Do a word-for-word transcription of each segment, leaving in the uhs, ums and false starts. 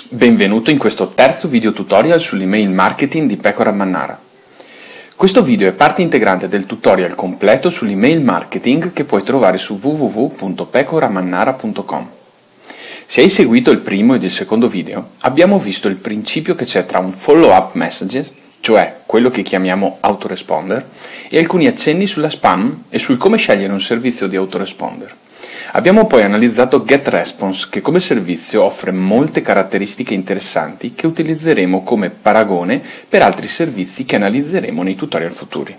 Benvenuto in questo terzo video tutorial sull'email marketing di Pecora Mannara. Questo video è parte integrante del tutorial completo sull'email marketing che puoi trovare su w w w punto pecoramannara punto com. Se hai seguito il primo ed il secondo video, abbiamo visto il principio che c'è tra un follow-up messages, cioè quello che chiamiamo autoresponder, e alcuni accenni sulla spam e sul come scegliere un servizio di autoresponder. Abbiamo poi analizzato GetResponse, che come servizio offre molte caratteristiche interessanti che utilizzeremo come paragone per altri servizi che analizzeremo nei tutorial futuri.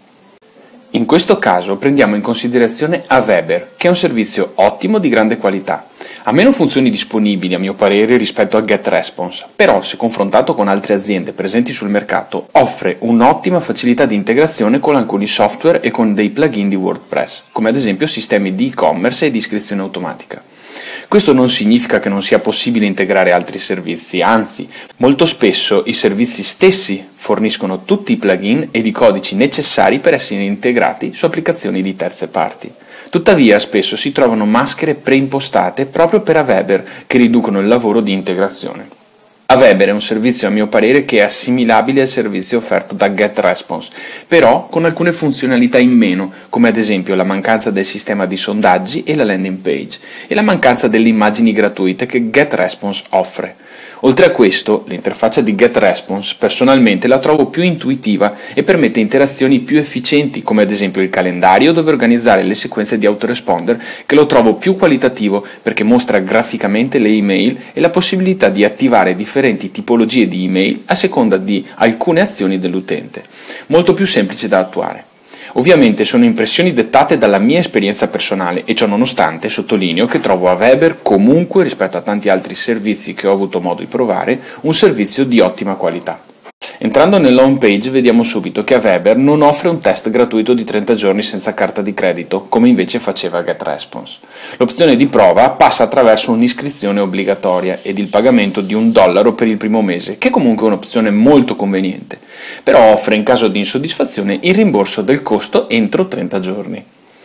In questo caso prendiamo in considerazione Aweber, che è un servizio ottimo di grande qualità. Ha meno funzioni disponibili a mio parere rispetto a GetResponse, però se confrontato con altre aziende presenti sul mercato offre un'ottima facilità di integrazione con alcuni software e con dei plugin di WordPress, come ad esempio sistemi di e-commerce e di iscrizione automatica. Questo non significa che non sia possibile integrare altri servizi, anzi, molto spesso i servizi stessi forniscono tutti i plugin ed i codici necessari per essere integrati su applicazioni di terze parti. Tuttavia, spesso si trovano maschere preimpostate proprio per Aweber che riducono il lavoro di integrazione. Aweber è un servizio a mio parere che è assimilabile al servizio offerto da GetResponse, però con alcune funzionalità in meno, come ad esempio la mancanza del sistema di sondaggi e la landing page, e la mancanza delle immagini gratuite che GetResponse offre. Oltre a questo, l'interfaccia di GetResponse personalmente la trovo più intuitiva e permette interazioni più efficienti, come ad esempio il calendario dove organizzare le sequenze di autoresponder, che lo trovo più qualitativo perché mostra graficamente le email e la possibilità di attivare differenti tipologie di email a seconda di alcune azioni dell'utente. Molto più semplice da attuare. Ovviamente sono impressioni dettate dalla mia esperienza personale e ciò nonostante sottolineo che trovo Aweber comunque rispetto a tanti altri servizi che ho avuto modo di provare un servizio di ottima qualità. Entrando nella home page vediamo subito che Aweber non offre un test gratuito di trenta giorni senza carta di credito, come invece faceva GetResponse. L'opzione di prova passa attraverso un'iscrizione obbligatoria ed il pagamento di un dollaro per il primo mese, che comunque è un'opzione molto conveniente, però offre in caso di insoddisfazione il rimborso del costo entro trenta giorni.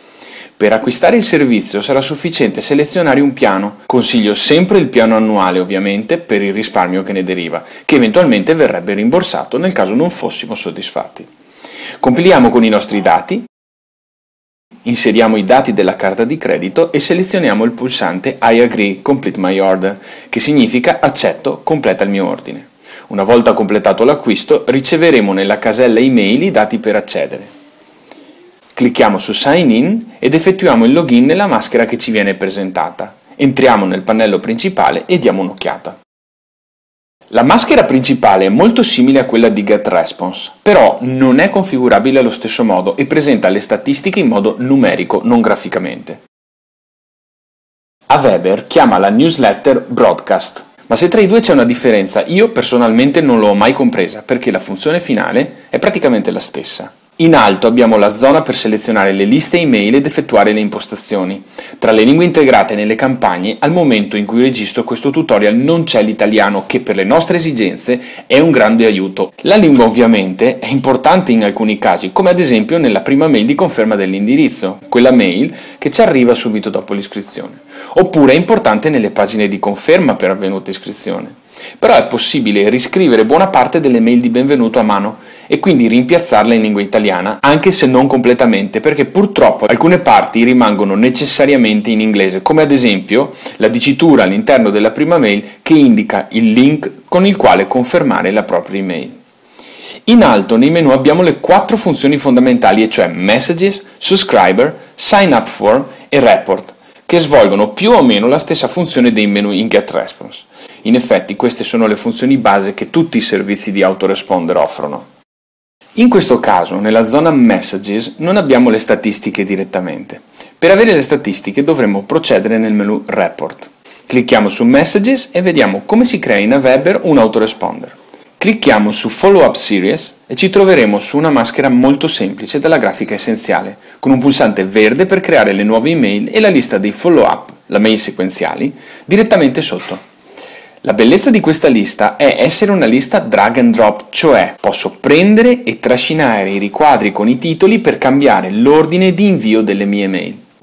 Per acquistare il servizio sarà sufficiente selezionare un piano, consiglio sempre il piano annuale ovviamente per il risparmio che ne deriva, che eventualmente verrebbe rimborsato nel caso non fossimo soddisfatti. Compiliamo con i nostri dati, inseriamo i dati della carta di credito e selezioniamo il pulsante I agree complete my order, che significa accetto, completa il mio ordine. Una volta completato l'acquisto riceveremo nella casella email i dati per accedere. Clicchiamo su Sign In ed effettuiamo il login nella maschera che ci viene presentata. Entriamo nel pannello principale e diamo un'occhiata. La maschera principale è molto simile a quella di GetResponse, però non è configurabile allo stesso modo e presenta le statistiche in modo numerico, non graficamente. Aweber chiama la newsletter Broadcast, ma se tra i due c'è una differenza, io personalmente non l'ho mai compresa perché la funzione finale è praticamente la stessa. In alto abbiamo la zona per selezionare le liste email ed effettuare le impostazioni. Tra le lingue integrate nelle campagne, al momento in cui registro questo tutorial non c'è l'italiano che per le nostre esigenze è un grande aiuto. La lingua ovviamente è importante in alcuni casi, come ad esempio nella prima mail di conferma dell'indirizzo, quella mail che ci arriva subito dopo l'iscrizione. Oppure è importante nelle pagine di conferma per avvenuta iscrizione. Però è possibile riscrivere buona parte delle mail di benvenuto a mano e quindi rimpiazzarla in lingua italiana, anche se non completamente, perché purtroppo alcune parti rimangono necessariamente in inglese, come ad esempio la dicitura all'interno della prima mail che indica il link con il quale confermare la propria email. In alto nei menu abbiamo le quattro funzioni fondamentali, e cioè Messages, Subscriber, Sign Up Form e Report, che svolgono più o meno la stessa funzione dei menu in GetResponse. In effetti queste sono le funzioni base che tutti i servizi di autoresponder offrono. In questo caso, nella zona Messages, non abbiamo le statistiche direttamente. Per avere le statistiche dovremo procedere nel menu Report. Clicchiamo su Messages e vediamo come si crea in Aweber un autoresponder. Clicchiamo su Follow Up Series e ci troveremo su una maschera molto semplice dalla grafica essenziale, con un pulsante verde per creare le nuove email e la lista dei follow up, la mail sequenziali, direttamente sotto. La bellezza di questa lista è essere una lista drag and drop, cioè posso prendere e trascinare i riquadri con i titoli per cambiare l'ordine di invio delle mie mail.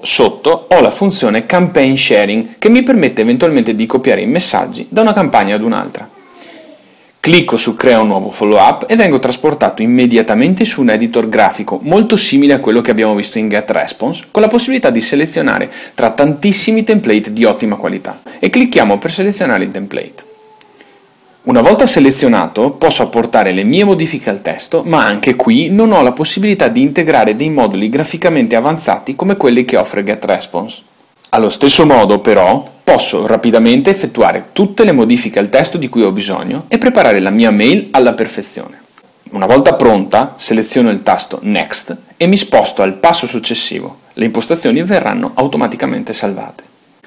Sotto ho la funzione Campaign Sharing che mi permette eventualmente di copiare i messaggi da una campagna ad un'altra. Clicco su Crea un nuovo follow-up e vengo trasportato immediatamente su un editor grafico molto simile a quello che abbiamo visto in GetResponse, con la possibilità di selezionare tra tantissimi template di ottima qualità. E clicchiamo per selezionare il template. Una volta selezionato posso apportare le mie modifiche al testo, ma anche qui non ho la possibilità di integrare dei moduli graficamente avanzati come quelli che offre GetResponse. Allo stesso modo, però, posso rapidamente effettuare tutte le modifiche al testo di cui ho bisogno e preparare la mia mail alla perfezione. Una volta pronta, seleziono il tasto Next e mi sposto al passo successivo. Le impostazioni verranno automaticamente salvate.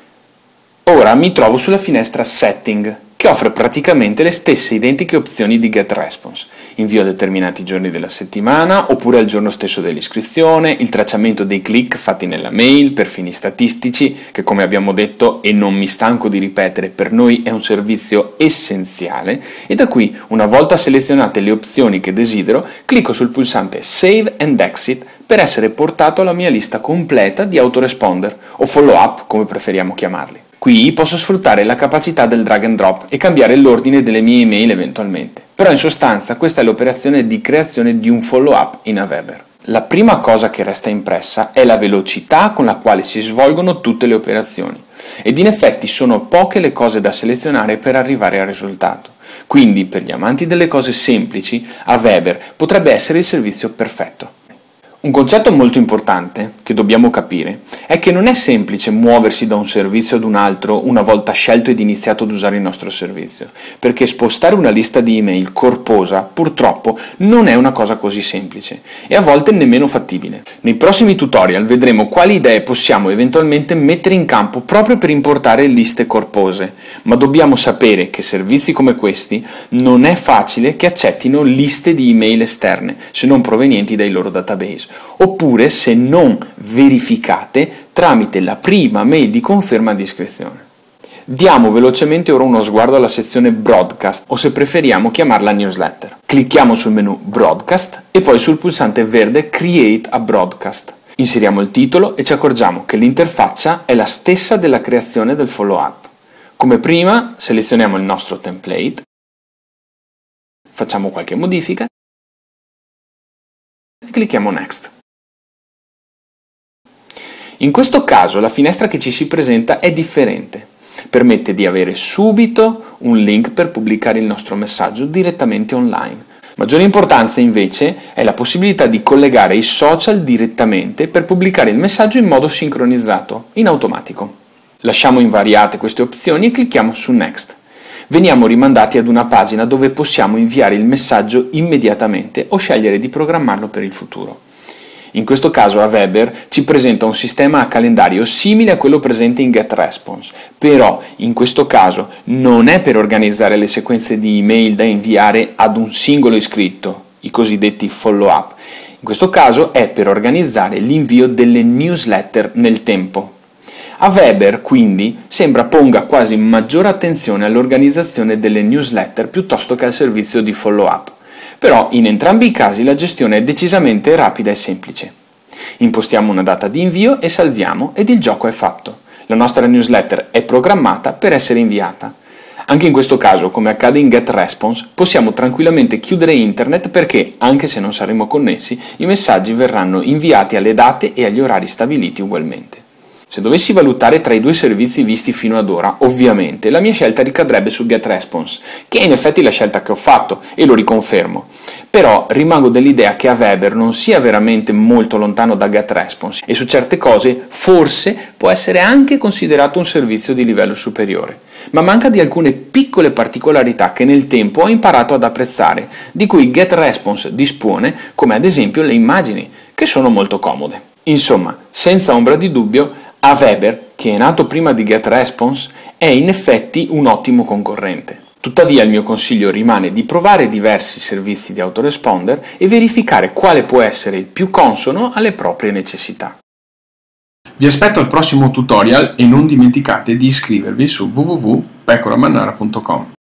Ora mi trovo sulla finestra Setting, che offre praticamente le stesse identiche opzioni di GetResponse. Invio a determinati giorni della settimana, oppure al giorno stesso dell'iscrizione, il tracciamento dei click fatti nella mail per fini statistici, che come abbiamo detto e non mi stanco di ripetere, per noi è un servizio essenziale, e da qui, una volta selezionate le opzioni che desidero, clicco sul pulsante Save and Exit per essere portato alla mia lista completa di autoresponder, o follow-up come preferiamo chiamarli. Qui posso sfruttare la capacità del drag and drop e cambiare l'ordine delle mie email eventualmente. Però in sostanza questa è l'operazione di creazione di un follow-up in Aweber. La prima cosa che resta impressa è la velocità con la quale si svolgono tutte le operazioni. Ed in effetti sono poche le cose da selezionare per arrivare al risultato. Quindi per gli amanti delle cose semplici, Aweber potrebbe essere il servizio perfetto. Un concetto molto importante che dobbiamo capire è che non è semplice muoversi da un servizio ad un altro una volta scelto ed iniziato ad usare il nostro servizio, perché spostare una lista di email corposa purtroppo non è una cosa così semplice e a volte nemmeno fattibile. Nei prossimi tutorial vedremo quali idee possiamo eventualmente mettere in campo proprio per importare liste corpose, ma dobbiamo sapere che servizi come questi non è facile che accettino liste di email esterne se non provenienti dai loro database, oppure se non verificate tramite la prima mail di conferma di iscrizione. Diamo velocemente ora uno sguardo alla sezione Broadcast, o se preferiamo chiamarla Newsletter. Clicchiamo sul menu Broadcast e poi sul pulsante verde Create a Broadcast. Inseriamo il titolo e ci accorgiamo che l'interfaccia è la stessa della creazione del follow-up. Come prima selezioniamo il nostro template, facciamo qualche modifica e clicchiamo Next. In questo caso la finestra che ci si presenta è differente. Permette di avere subito un link per pubblicare il nostro messaggio direttamente online. Maggiore importanza invece è la possibilità di collegare i social direttamente per pubblicare il messaggio in modo sincronizzato, in automatico. Lasciamo invariate queste opzioni e clicchiamo su Next. Veniamo rimandati ad una pagina dove possiamo inviare il messaggio immediatamente o scegliere di programmarlo per il futuro. In questo caso Aweber ci presenta un sistema a calendario simile a quello presente in GetResponse, però in questo caso non è per organizzare le sequenze di email da inviare ad un singolo iscritto, i cosiddetti follow-up. In questo caso è per organizzare l'invio delle newsletter nel tempo. Aweber quindi sembra ponga quasi maggiore attenzione all'organizzazione delle newsletter piuttosto che al servizio di follow-up. Però in entrambi i casi la gestione è decisamente rapida e semplice. Impostiamo una data di invio e salviamo ed il gioco è fatto. La nostra newsletter è programmata per essere inviata. Anche in questo caso, come accade in GetResponse, possiamo tranquillamente chiudere internet perché, anche se non saremo connessi, i messaggi verranno inviati alle date e agli orari stabiliti ugualmente. Se dovessi valutare tra i due servizi visti fino ad ora, ovviamente la mia scelta ricadrebbe su GetResponse, che è in effetti la scelta che ho fatto e lo riconfermo. Però rimango dell'idea che Aweber non sia veramente molto lontano da GetResponse e su certe cose forse può essere anche considerato un servizio di livello superiore, ma manca di alcune piccole particolarità che nel tempo ho imparato ad apprezzare, di cui GetResponse dispone, come ad esempio le immagini, che sono molto comode. Insomma, senza ombra di dubbio, Aweber, che è nato prima di GetResponse, è in effetti un ottimo concorrente. Tuttavia il mio consiglio rimane di provare diversi servizi di autoresponder e verificare quale può essere il più consono alle proprie necessità. Vi aspetto al prossimo tutorial e non dimenticate di iscrivervi su w w w punto pecora mannara punto com.